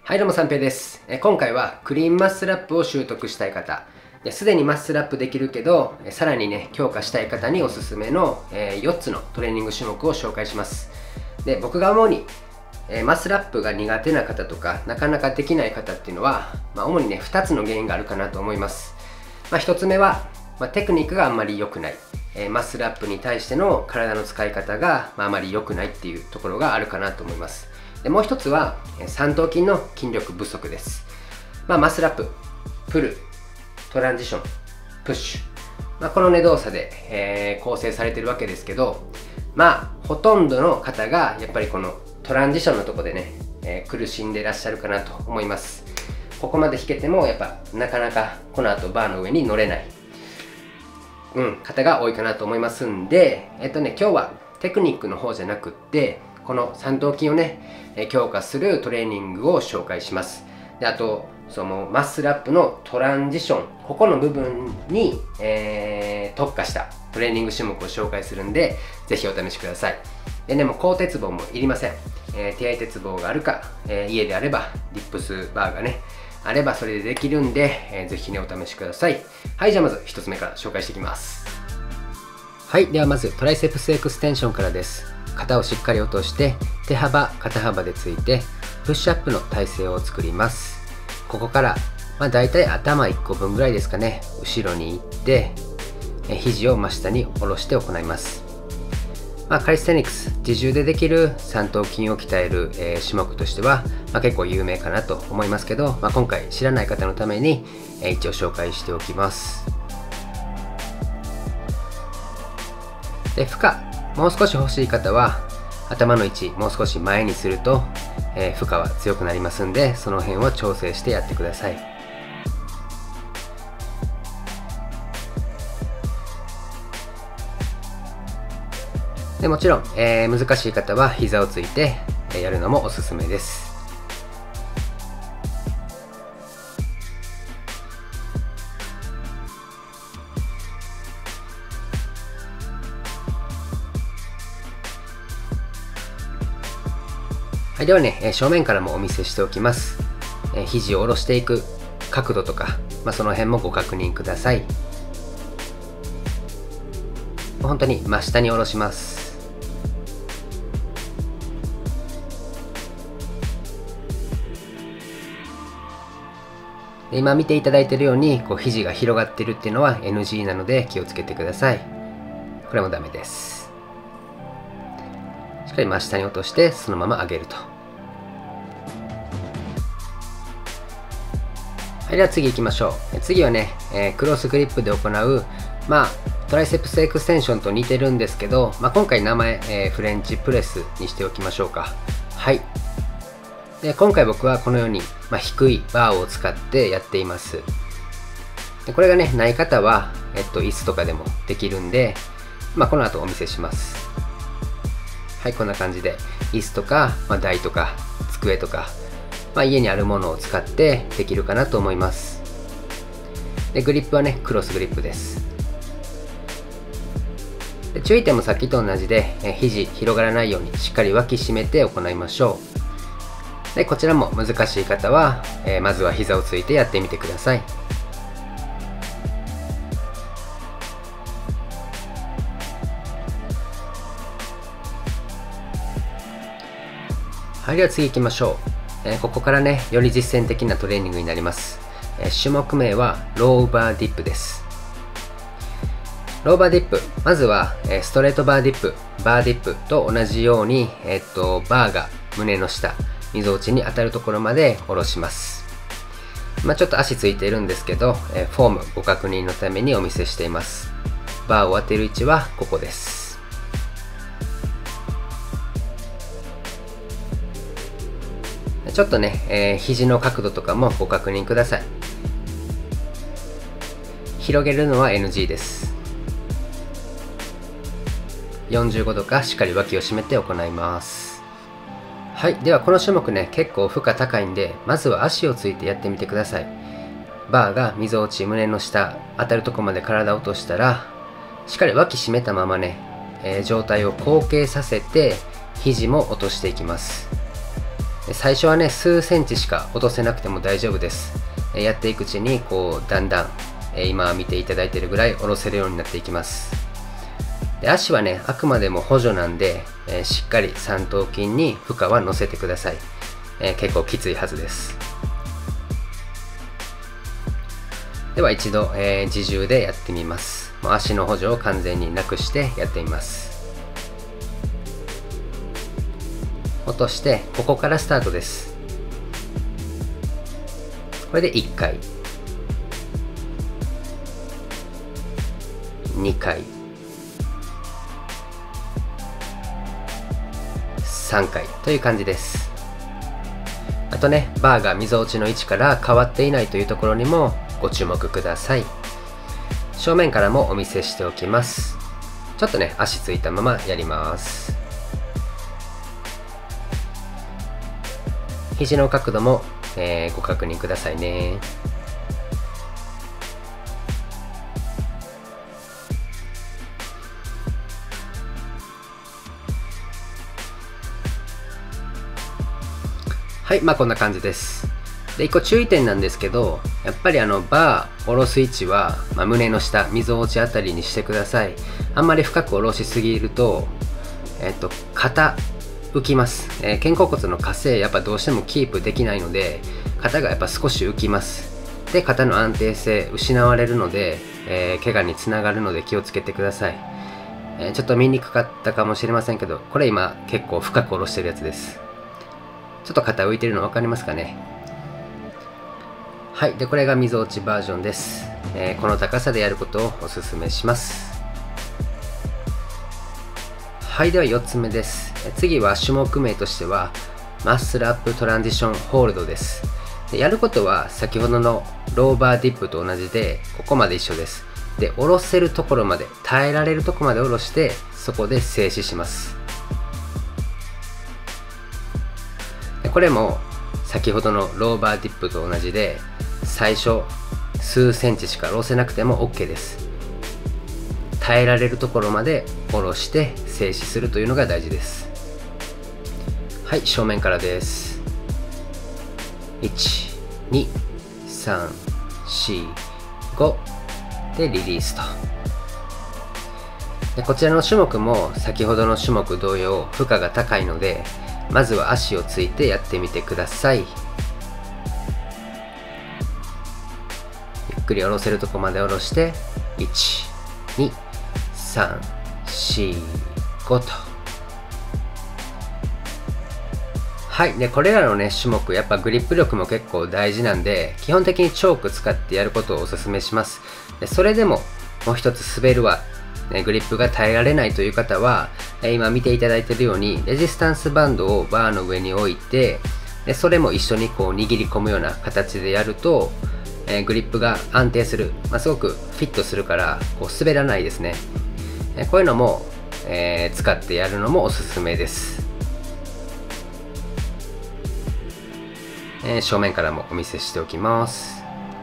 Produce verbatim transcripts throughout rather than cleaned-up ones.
はいどうも、三平です。え今回はクリーンマッスルアップを習得したい方、すでにマッスルアップできるけど、さらにね、強化したい方におすすめのよっつのトレーニング種目を紹介します。で、僕が主にマッスルアップが苦手な方とか、なかなかできない方っていうのは、まあ、主にね、ふたつの原因があるかなと思います。まあ、ひとつめは、まあ、テクニックがあんまり良くない。えマッスルアップに対しての体の使い方が、まあ、あまり良くないっていうところがあるかなと思います。でもう一つは三頭筋の筋力不足です。まあ、マッスルアップ、プル、トランジション、プッシュ、まあ、このね動作で、えー、構成されてるわけですけど、まあほとんどの方がやっぱりこのトランジションのとこでね、えー、苦しんでらっしゃるかなと思います。ここまで弾けてもやっぱなかなかこの後バーの上に乗れない、うん、方が多いかなと思いますんで、えっとね今日はテクニックの方じゃなくってこの三頭筋をね強化するトレーニングを紹介します。であとそのマッスルアップのトランジション、ここの部分に、えー、特化したトレーニング種目を紹介するんで、ぜひお試しください。でね、もう高鉄棒もいりません。えー、手合い鉄棒があるか、えー、家であればリップスバーがねあればそれでできるんで、えー、ぜひねお試しください。はい、じゃあまずひとつめから紹介していきます。はい、ではまずトライセプスエクステンションからです。肩をしっかり落として手幅肩幅でついてプッシュアップの体勢を作ります。ここから、まあ、だいたい頭いっこぶんぐらいですかね、後ろに行ってえ肘を真下に下ろして行います。まあ、カリステニクス自重でできる三頭筋を鍛える、えー、種目としては、まあ、結構有名かなと思いますけど、まあ、今回知らない方のために、えー、一応紹介しておきます。で負荷もう少し欲しい方は頭の位置もう少し前にすると、えー、負荷は強くなりますんで、その辺を調整してやってください。でもちろん、えー、難しい方は膝をついてやるのもおすすめです。はい、ではね、正面からもお見せしておきます。え肘を下ろしていく角度とか、まあ、その辺もご確認ください。本当に真下に下ろします。で今見ていただいているようにこう肘が広がっているっていうのは エヌジー なので気をつけてください。これもダメです。しっかり真下に落としてそのまま上げると。はい、では次行きましょう。次はね、えー、クロスグリップで行う、まあ、トライセプスエクステンションと似てるんですけど、まあ、今回名前、えー、フレンチプレスにしておきましょうか。はい。で今回僕はこのように、まあ、低いバーを使ってやっています。でこれがね、ない方は、えっと、椅子とかでもできるんで、まあ、この後お見せします。はい、こんな感じで椅子とか、まあ、台とか机とか、まあ、家にあるものを使ってできるかなと思います。でグリップはねクロスグリップです。で注意点もさっきと同じでえ肘広がらないようにしっかり脇締めて行いましょう。でこちらも難しい方は、えー、まずは膝をついてやってみてください。はい、では次行きましょう。えー、ここからねより実践的なトレーニングになります。えー、種目名はローバーディップです。ローバーディップ、まずは、えー、ストレートバーディップ、バーディップと同じように、えー、っとバーが胸の下、みぞおちに当たるところまで下ろします。まあ、ちょっと足ついているんですけど、えー、フォームご確認のためにお見せしています。バーを当てる位置はここです。ちょっとね、えー、肘の角度とかもご確認ください。広げるのは エヌジー です。よんじゅうごどかしっかり脇を締めて行います。はい、ではこの種目ね結構負荷高いんで、まずは足をついてやってみてください。バーがみぞおち胸の下当たるとこまで体を落としたら、しっかり脇締めたままね、えー、上体を後傾させて肘も落としていきます。 最初はね数センチしか落とせなくても大丈夫です。やっていくうちにこうだんだん今見ていただいているぐらい下ろせるようになっていきます。で足はねあくまでも補助なんで、えー、しっかり三頭筋に負荷は乗せてください。えー、結構きついはずです。では一度、えー、自重でやってみます。もう足の補助を完全になくしてやってみます。落としてここからスタートです。これでいっかい、にかい、さんかいという感じです。あとねバーがみぞおちの位置から変わっていないというところにもご注目ください。正面からもお見せしておきます。ちょっとね足ついたままやります。肘の角度も、えー、ご確認くださいね。はい、まあこんな感じです。で、いっこ注意点なんですけど、やっぱりあのバー下ろす位置は、まあ、胸の下、みぞおちあたりにしてください。あんまり深く下ろしすぎると、えっと、肩浮きます。えー、肩甲骨の稼いやっぱどうしてもキープできないので、肩がやっぱ少し浮きます。で、肩の安定性失われるので、えー、怪我につながるので気をつけてください。えー、ちょっと見にくかったかもしれませんけど、これ今結構深く下ろしてるやつです。ちょっと肩浮いてるの分かりますかね。はい、でこれがみぞおちバージョンです。えー、この高さでやることをおすすめします。はい、ではよっつめです。次は種目名としてはマッスルアップトランジションホールドです。でやることは先ほどのローバーディップと同じでここまで一緒です。で下ろせるところまで耐えられるところまで下ろしてそこで静止します。でこれも先ほどのローバーディップと同じで最初数センチしか下ろせなくても OK です。耐えられるところまで下ろして静止するというのが大事です。はい、正面からです。いち、に、さん、よん、ごでリリースと。でこちらの種目も先ほどの種目同様負荷が高いのでまずは足をついてやってみてください。ゆっくり下ろせるところまで下ろしていち、に、さん、よん、ごと。はい。で、これらのね、種目、やっぱグリップ力も結構大事なんで、基本的にチョーク使ってやることをお勧めします。でそれでも、もう一つ滑るわ、ね、グリップが耐えられないという方は、今見ていただいているように、レジスタンスバンドをバーの上に置いて、でそれも一緒にこう握り込むような形でやると、えー、グリップが安定する、まあ、すごくフィットするからこう滑らないですね。えー、こういうのも、えー、使ってやるのもおすすめです。えー、正面からもお見せしておきます。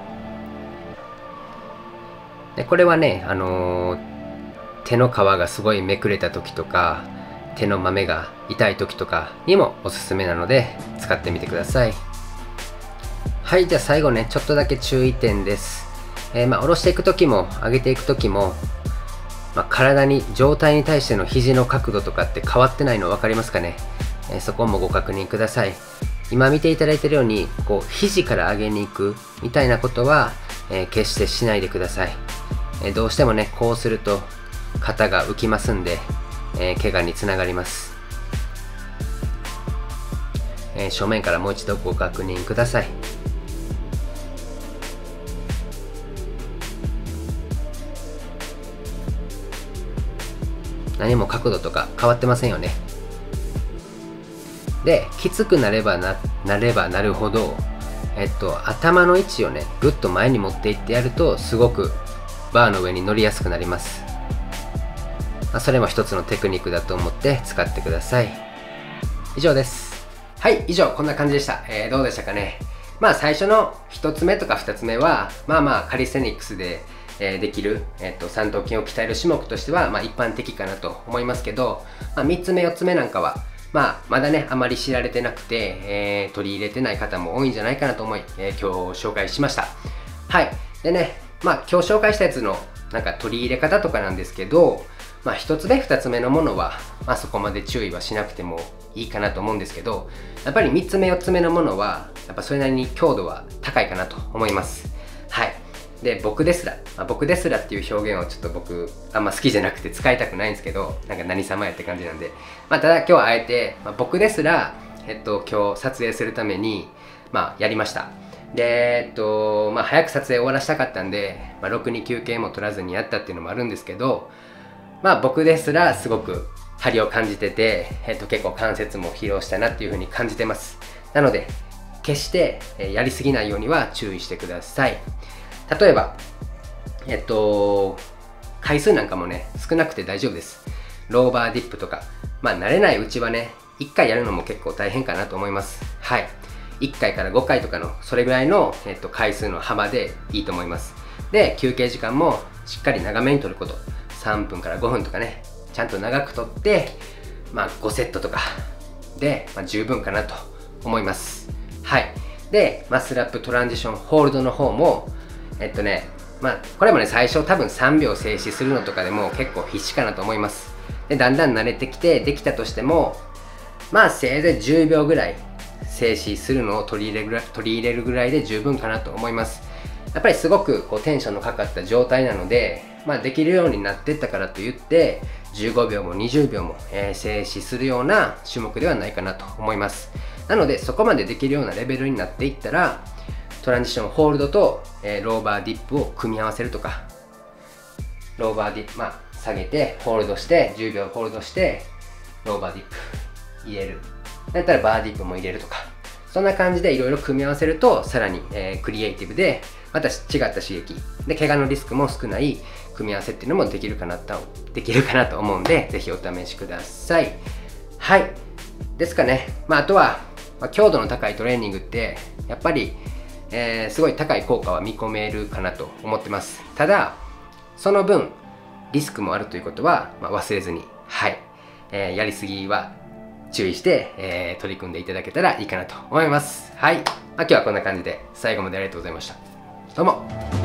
でこれはね、あのー、手の皮がすごいめくれた時とか手の豆が痛い時とかにもおすすめなので使ってみてください。はい、じゃあ最後ね、ちょっとだけ注意点です。えー、まあ下ろしていく時も上げていく時も、まあ、体に状態に対しての肘の角度とかって変わってないの分かりますかね。えー、そこもご確認ください。今見ていただいているようにこう肘から上げに行くみたいなことは、えー、決してしないでください。えー、どうしてもねこうすると肩が浮きますんで、えー、怪我につながります。えー、正面からもう一度ご確認ください。何も角度とか変わってませんよね。で、きつくなれば な, なればなるほど、えっと、頭の位置をね、ぐっと前に持っていってやると、すごくバーの上に乗りやすくなります。まあ、それも一つのテクニックだと思って使ってください。以上です。はい、以上、こんな感じでした。えー、どうでしたかね。まあ、最初の一つ目とか二つ目は、まあまあ、カリステニックスで、えー、できる、えっと、三頭筋を鍛える種目としては、まあ、一般的かなと思いますけど、まあ、みっつめ、よっつめなんかは、 まあ、まだね、あまり知られてなくて、えー、取り入れてない方も多いんじゃないかなと思い、えー、今日紹介しました。はい。でね、まあ、今日紹介したやつの、なんか取り入れ方とかなんですけど、まあ、一つ目、二つ目のものは、まあ、そこまで注意はしなくてもいいかなと思うんですけど、やっぱり三つ目、四つ目のものは、やっぱそれなりに強度は高いかなと思います。はい。で、僕ですら、まあ、僕ですらっていう表現をちょっと僕、あんま好きじゃなくて使いたくないんですけど、なんか何様やって感じなんで、まあ、ただ今日はあえて、まあ、僕ですら、えっと、今日撮影するために、まあ、やりました。で、えっと、まあ、早く撮影終わらしたかったんで、まあ、ろくに休憩も取らずにやったっていうのもあるんですけど、まあ、僕ですらすごく張りを感じてて、えっと、結構関節も疲労したなっていう風に感じてます。なので、決してやりすぎないようには注意してください。例えば、えっと、回数なんかもね、少なくて大丈夫です。ローバーディップとか、まあ慣れないうちはね、いっかいやるのも結構大変かなと思います。はい。いっかいからごかいとかの、それぐらいの、えっと、回数の幅でいいと思います。で、休憩時間もしっかり長めに取ること。さんぷんからごふんとかね、ちゃんと長く取って、まあごセットとかで、まあ、十分かなと思います。はい。で、マッスルアップトランジションホールドの方も、えっとね、まあ、これもね、最初多分さんびょう静止するのとかでも結構必死かなと思います。で、だんだん慣れてきて、できたとしても、まあ、せいぜいじゅうびょうぐらい静止するのを取り入れるぐらい、取り入れるぐらいで十分かなと思います。やっぱりすごくこうテンションのかかった状態なので、まあ、できるようになってったからといって、じゅうごびょうもにじゅうびょうも、えー、静止するような種目ではないかなと思います。なので、そこまでできるようなレベルになっていったら、トランジションホールドと、えー、ローバーディップを組み合わせるとか、ローバーディップ、まあ、下げて、ホールドして、じゅうびょうホールドして、ローバーディップ入れる。だったらバーディップも入れるとか、そんな感じでいろいろ組み合わせると、さらに、えー、クリエイティブで、また違った刺激、で、怪我のリスクも少ない組み合わせっていうのもできるかなと、できるかなと思うんで、ぜひお試しください。はい。ですかね。まあ、あとは、まあ、強度の高いトレーニングって、やっぱり、えー、すごい高い効果は見込めるかなと思ってます。ただ、その分、リスクもあるということは、まあ、忘れずに、はい、えー、やりすぎは注意して、えー、取り組んでいただけたらいいかなと思います。はい。まあ、今日はこんな感じで、最後までありがとうございました。どうも。